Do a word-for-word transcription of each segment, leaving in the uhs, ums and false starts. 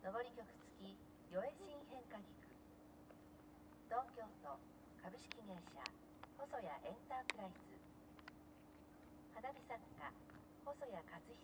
上り曲付き与江新変化菊、東京都株式会社細谷エンタープライズ、花火作家細谷和久。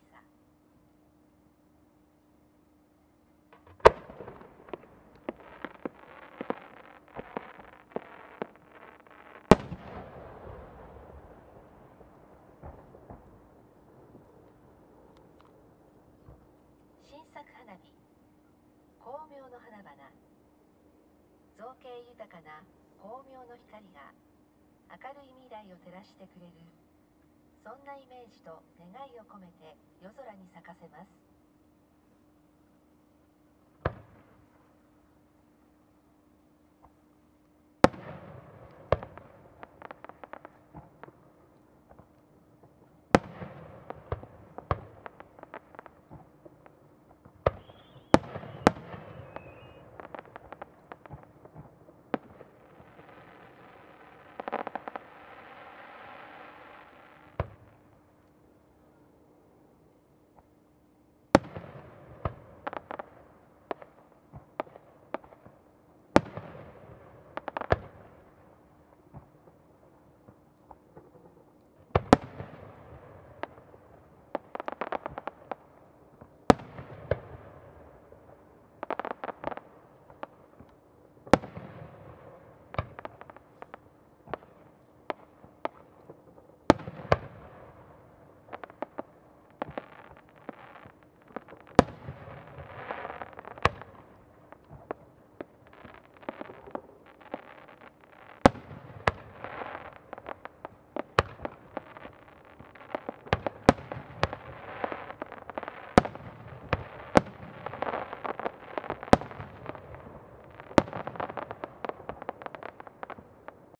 新作花火、光明の花々。造形豊かな光明の光が明るい未来を照らしてくれる、そんなイメージと願いを込めて夜空に咲かせます。